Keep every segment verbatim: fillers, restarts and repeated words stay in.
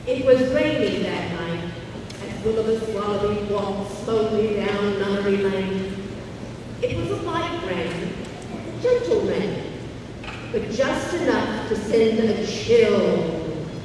It was raining that night as Will-o'-the Wallaby walked slowly down Nunnery Lane. It was a light rain, a gentle rain, but just enough to send a chill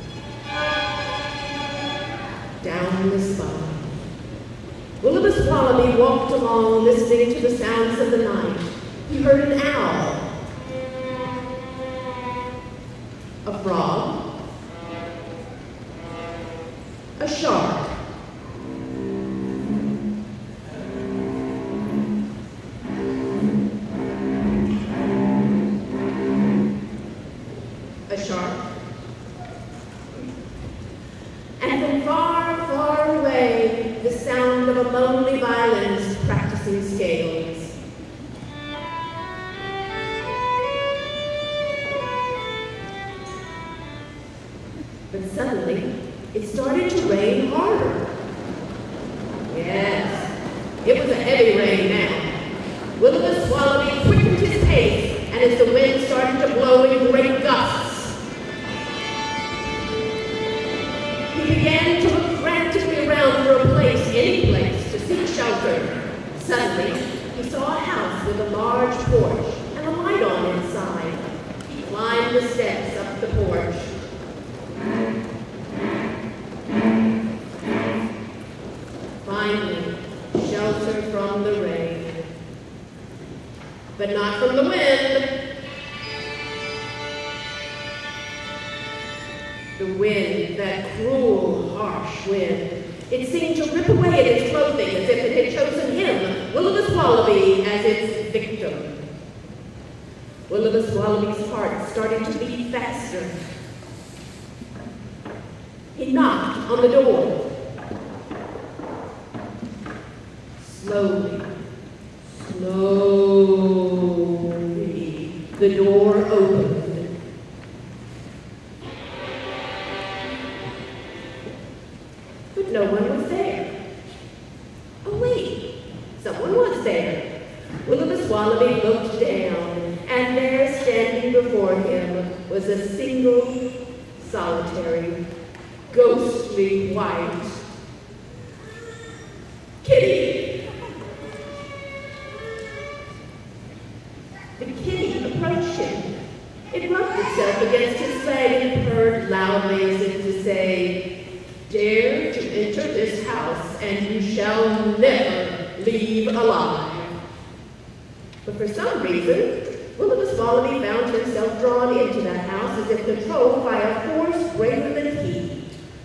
down the spine. Will-o'-the Wallaby walked along, listening to the sounds of the night. He heard an owl, a frog, a shark, a shark, and from far, far away, the sound of a lonely violinist practicing scales. But suddenly, it started to rain harder. Yes, it was a heavy rain now. Will-o'-the Wallaby quickened his pace, and as the wind started to blow in great gusts, he began to look frantically around for a place, any place, to seek shelter. Suddenly, he saw a house with a large porch and a light on inside. He climbed the steps up the porch. Finally, shelter from the rain, but not from the wind. The wind, that cruel, harsh wind, it seemed to rip away at its clothing as if it had chosen him, Will-o'-the Wallaby, as its victim. Will-o'-the Wallaby's heart started to beat faster. He knocked on the door. Slowly, slowly, the door opened. But no one was there. Oh wait, someone was there. Will-o'-the Wallaby looked down, and there, standing before him, was a single, solitary, ghostly white kitty. The kitty approached him. It rubbed itself against his leg and purred loudly as if to say, "Dare to enter this house, and you shall never leave alive." But for some reason, Will-o'-the Wallaby found himself drawn into that house as if controlled by a force greater than he.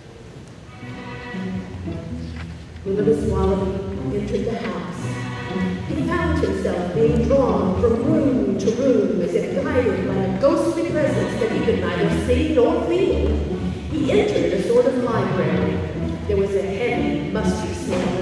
Will-o'-the Wallaby entered the house. He found himself being drawn from room to room as if guided by a ghostly presence that he could neither see nor feel. He entered a sort of library. There was a heavy, musty smell